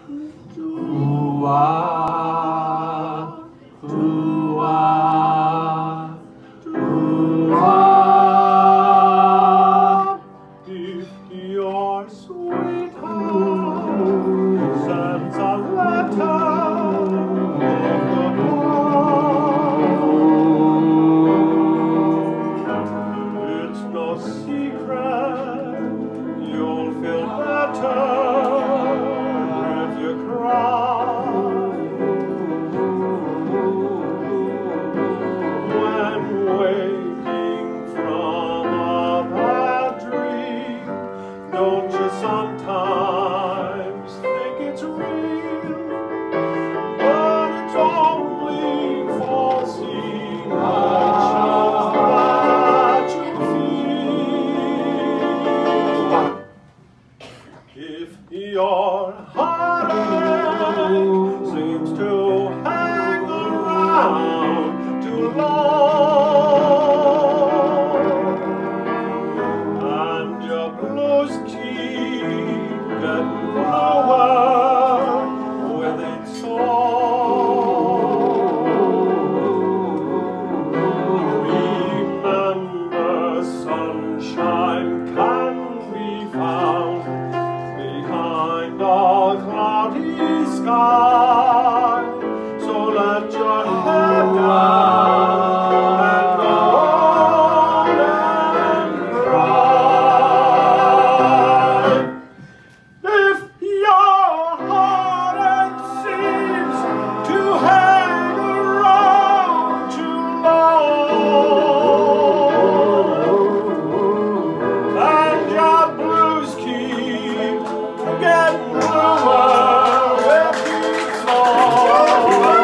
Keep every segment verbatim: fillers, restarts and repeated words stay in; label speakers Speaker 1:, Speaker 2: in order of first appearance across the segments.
Speaker 1: Ooh-ah, ooh-ah, ooh-ah. If your sweetheart sends a letter of goodbye, it's no secret you'll feel better if you cry. When waking from a bad dream, don't you sometimes think it's real? But it's only false emotions that you feel. If your heartache seems to hang around too long, and your blues keep getting bluer with each song, remember sunshine can be found behind a cloudy sky. So let your head down and go on and cry. If your heartache seems to hang around too long, and your blues keep getting bluer with each song,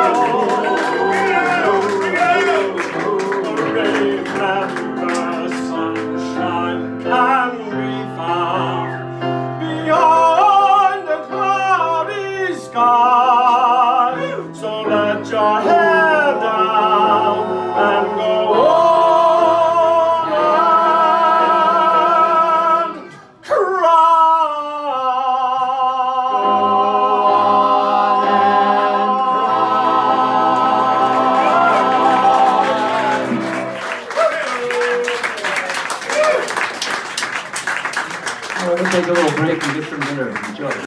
Speaker 1: remember sunshine can be found behind a cloudy sky. So let your head down and go on and
Speaker 2: We're going to take a little break and get some dinner. Enjoy.